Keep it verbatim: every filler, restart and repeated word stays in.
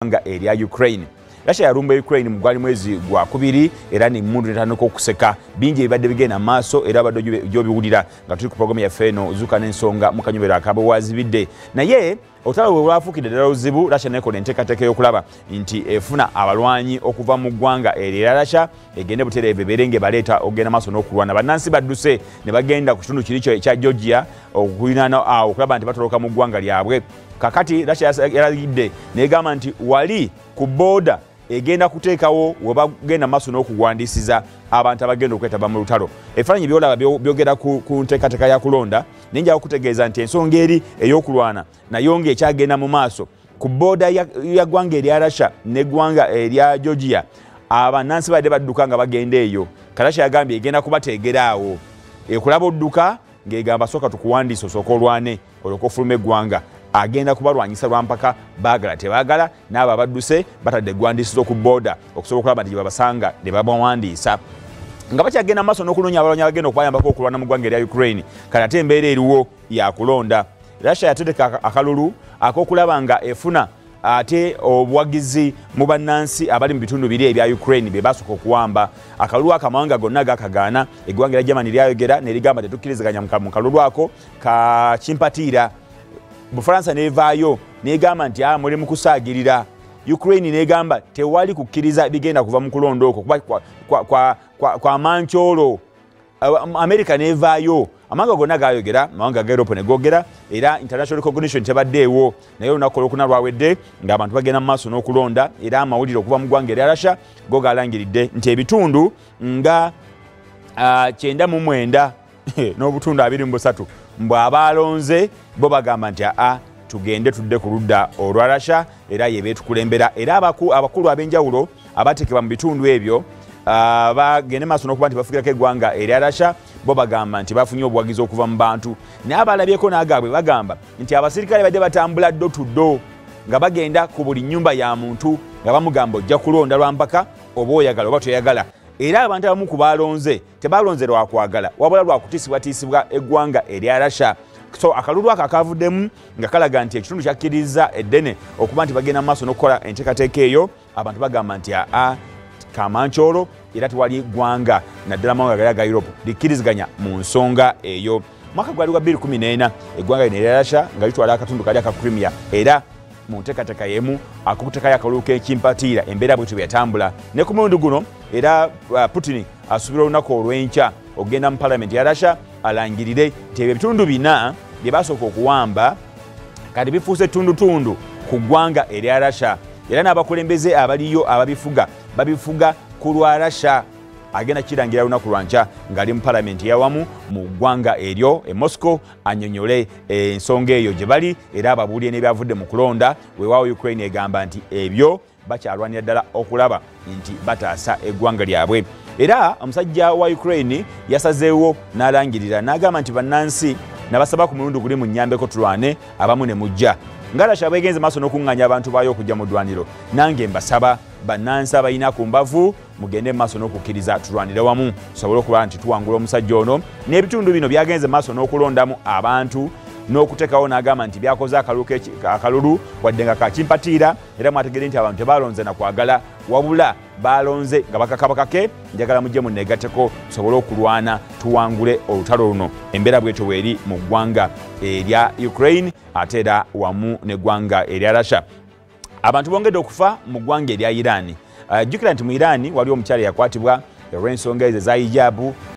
nga erya Ukraine. Russia yarumba Ukraine mu gwali mwezi gwa kubiri era ni mundu netandika okuseka bingi ebibadde bigenda maaso era abadde gyobiwulira nga tuli ku programu yaffe eno zuuka n'ensonga mu kanyumero akabwazibidde. Naye olutalo bwe lwafuukidde ddala luzibu, Russia nekola enteekateeka y'okulaba nti efuna abalwanyi okuva mu ggwanga erya Russia egende butereevu ebeere ng'ebaleeta okugenda maaso n'okulwana. Bannansi badduse ne bagenda ku kitundu kiri ekya Georgia okulinaana awo okulaba nti batoloka mu ggwanga lyabwe. Kakati Russia yalagidde negamba nti wali ku booda egenda kuteekawo we bagenda maaso n'okugwandiisiza abantu abagenda okwetaba mu lutalo. Ebifaananyi byolaba byogera ku nteekateeka ya kulonda ninjawo kutegeeza nti ensonga eri ey'okulwana nayo ng'ekyagenda mu maaso ku booda ya ggwanga erya Russia n'eggwanga erya Georgia. Abannansi badde badduka nga bagenda eyo. Russia yagambye egenda kubateegeraawo ekulaba odduka ng'egamba sooka tukuwandiisa osooka olwane olyoka ofuluma eggwanga. Agenda kubalwanyisa lwampaka baagala tebaagala n'abo abadduse batadde eggwandiisizo ku booda okusobola okulaba nti gye babasanga ne babawandiisa. Nga bakyagenda maaso n'okunoonya abalwanyi abagenda okubayambako okulwana mu ggwanga erya Ukraine, kati ate embeera eriwo yakulonda. Russia yategeka akalulu ak'okulaba nga efuna ate obuwagizi mu bannansi abali mu bitundu biri ebya Ukraine be basooka okuwamba. Akalulu akamawanga gonna gakagaana. Eggwanga erya Germany lyayogera ne ligamba tetukkiriziganya mu kalulu ako ka kimpatiira. Bufaransa nevaayo negamba nti ah muli mukusaagirira. Ukraine negamba tewali kukkiriza bigenda kuva mu kulonda okwo kwa kwa kwa, kwa, kwa mancholo. America nevaayo. Amanga gonna gayogera, amanga ga Europe ne gogera era international recognition tebaddeewo. Naye olunaku olwokuna lwawedde ng'abantu bagenda mu maaso n'okulonda era amawulire okuva mu ggwanga erya Russia go galangiridde nti ebitundu nga uh, kyenda mu mwenda n'obutundu abiri mu busatu mbw abalonze bo bagamba nti a tugende tudde ku ludda olwa Russia era yebetukulembera era abakulu abakulu ab'enjawulo abateekebwa mu bitundu ebyo bagende maaso n'okuba nti bafuukirako eggwanga erya Russia bo bagamba nti bafunye obuwagizi okuva mu bantu. Naye abalabyeko n'agaabwe bagamba nti abasirikale badde batambula ddo tuddo nga bagenda ku buli nnyumba ya muntu nga bamugamba ojja kulonda lwampaka oba oyagala oba toyagala. Era abantu abamu ku balonze tebalonze lwakwagala wabula lwakutiisibwatiisibwa eggwanga erya Russia. So akalulu ako akavuddemu nga kalaga nti ekitundu kyakkiriza eddene okuba nti bagenda mu maaso n'okukola enteekateeka eyo. Abantu bagamba nti aa kamancholo era tewali ggwanga naddala mawanga gali aga Europe likkiriziganya mu nsonga eyo. Mwaka gwali gwa bbiri kumi n'ena eggwanga lino erya Russia nga litwala akatundu kali aka Crimea era mu nteekateeka yemu akokutekayo akalulu k'ekimpatiira embeera bwetyo byatambula. Ne ku mulundi guno era uh, Putin asuubira olunaku olw'enkya okugenda mu palamenti ya Russia alangirire nti ebyo ebitundu bina bye basooka okuwamba kati bifuuse tundutundu ku ggwanga erya Russia era n'abakulembeze abaliyo ababifuga babifuga ku lwa Russia. Agenda kirangira lunaku lwankya ng'ali mu palamenti yawamu mu ggwanga eryo e Moscow annyonnyole ensonga eyo gye bali era ababuulire n'ebyavudde mu kulonda. Weewaawo Ukraine egamba nti ebyo bakyalwanira ddala okulaba nti bataasa eggwanga lyabwe. Era omusajja wa Ukraine yasazeewo n'alangirira n'agamba nti bannansi nabasaba ku mulundi guli mu nnyambeko tulwane abamu ne mujja. Nga Russia bwegenze maaso n'okuŋŋaanya abantu baayo okujja mu ddwaniro, nange mbasaba bannansi abalina ku mbavu mugende mu maaso n'okukkiriza tulwanire wamu tusobole okuba nti tuwangula omusajja ono. N'ebitundu bino byagenze maaso n'okulondamu abantu n'okuteekawo n'agamba nti byakoze akalulu wadde nga kakimpatiira era mwategere nti abantu tebalonze na kwagala wabula balonze nga bakakabakake njagala mujje munneegatteko tusobole okulwana tuwangule olutalo luno. Embeera bwetyo weeri mu ggwanga erya Ukraine ate era wamu n'eggwanga erya Russia. Abantu bongedde okufa mu ggwanga erya Iran. Jjukira nti mu Iran waliwo omukyala yakwatibwa olw'ensonga ezo eza hijabu